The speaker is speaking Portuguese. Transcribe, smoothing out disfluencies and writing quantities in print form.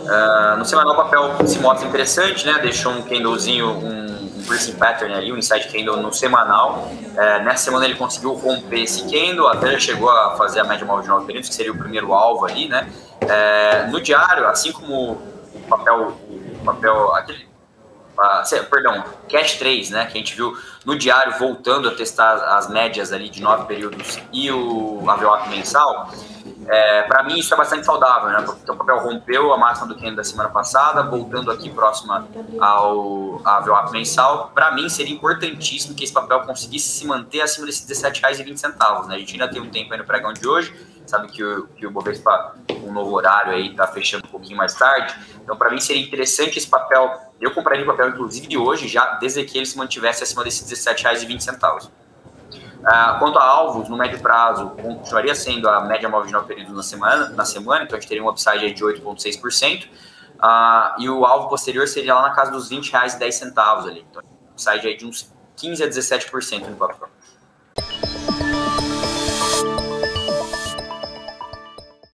No semanal o papel se mostra interessante, né? Deixou um candlezinho, um piercing pattern ali, um inside candle no semanal. Nessa semana ele conseguiu romper esse candle, até já chegou a fazer a média móvel de 9 períodos, que seria o primeiro alvo ali, né? No diário, assim como o papel aquele, perdão, Cash 3, né, que a gente viu no diário voltando a testar as médias ali de 9 períodos e a VWAP mensal, para mim isso é bastante saudável, né, porque o papel rompeu a máxima do candle da semana passada, voltando aqui próxima à VWAP mensal. Para mim seria importantíssimo que esse papel conseguisse se manter acima desses R$17,20, né, a gente ainda tem um tempo aí no pregão de hoje, sabe que o Bovespa, um novo horário aí, está fechando um pouquinho mais tarde, então para mim seria interessante esse papel, eu compraria o papel inclusive de hoje, já desde que ele se mantivesse acima desses R$17,20. Quanto a alvos, no médio prazo, continuaria sendo a média móvel de 9 períodos na semana, então a gente teria um upside aí de 8,6%, e o alvo posterior seria lá na casa dos R$20,10 ali, então um upside aí de uns 15 a 17% no papel.